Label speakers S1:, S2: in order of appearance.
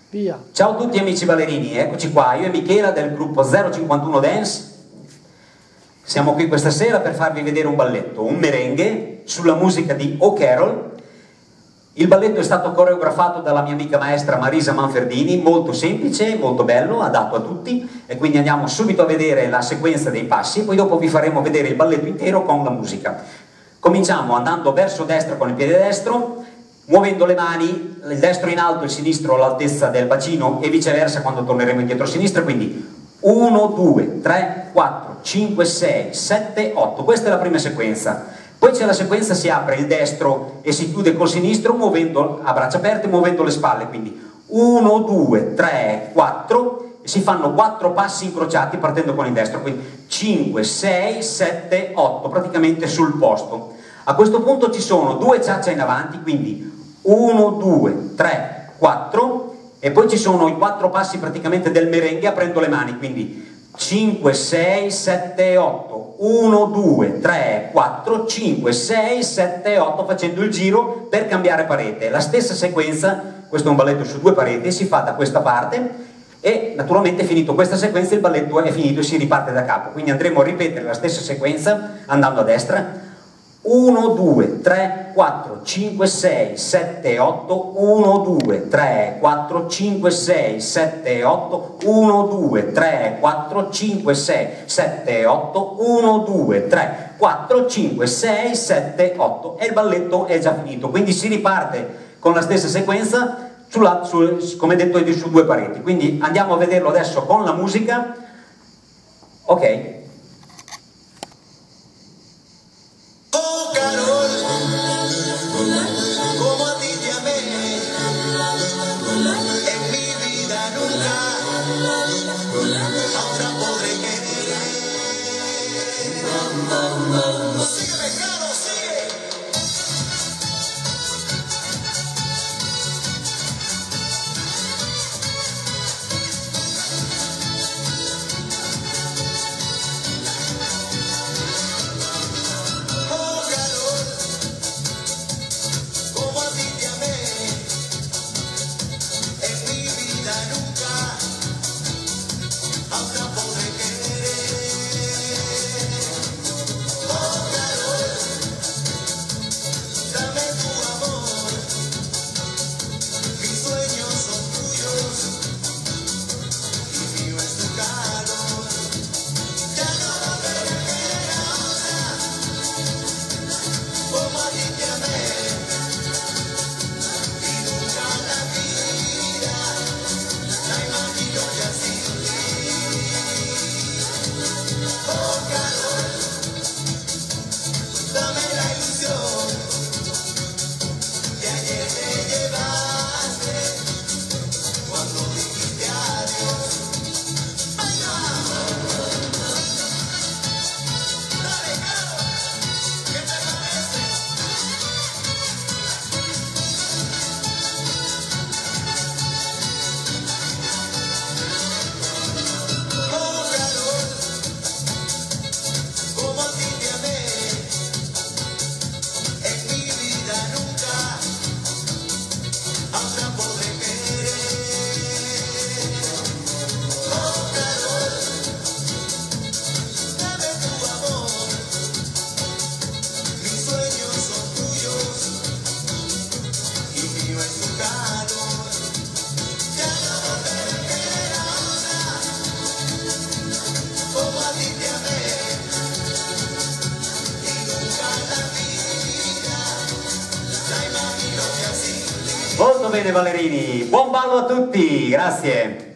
S1: Via.
S2: Ciao a tutti amici ballerini, eccoci qua, io e Michela del gruppo 051 Dance. Siamo qui questa sera per farvi vedere un balletto, un merengue sulla musica di O'Carroll. Il balletto è stato coreografato dalla mia amica maestra Marisa Manfredini, molto semplice, molto bello, adatto a tutti, e quindi andiamo subito a vedere la sequenza dei passi e poi dopo vi faremo vedere il balletto intero con la musica. Cominciamo andando verso destra con il piede destro, muovendo le mani, il destro in alto e il sinistro all'altezza del bacino e viceversa quando torneremo indietro a sinistra, quindi 1, 2, 3, 4, 5, 6, 7, 8, questa è la prima sequenza. Poi c'è la sequenza, si apre il destro e si chiude col sinistro muovendo a braccia aperte, muovendo le spalle, quindi 1, 2, 3, 4, e si fanno 4 passi incrociati partendo con il destro, quindi 5, 6, 7, 8, praticamente sul posto. A questo punto ci sono 2 ciaccia in avanti, quindi 1, 2, 3, 4, e poi ci sono i 4 passi praticamente del merengue aprendo le mani, quindi 5, 6, 7, 8, 1, 2, 3, 4, 5, 6, 7, 8, facendo il giro per cambiare parete. La stessa sequenza, questo è un balletto su 2 pareti, si fa da questa parte e naturalmente finito questa sequenza il balletto è finito e si riparte da capo. Quindi andremo a ripetere la stessa sequenza andando a destra. 1, 2, 3, 4, 5, 6, 7, 8, 1, 2, 3, 4, 5, 6, 7, 8, 1, 2, 3, 4, 5, 6, 7, 8, 1, 2, 3, 4, 5, 6, 7, 8 e il balletto è già finito, quindi si riparte con la stessa sequenza come detto su 2 pareti, quindi andiamo a vederlo adesso con la musica. Ok. Molto bene ballerini, buon ballo a tutti, grazie!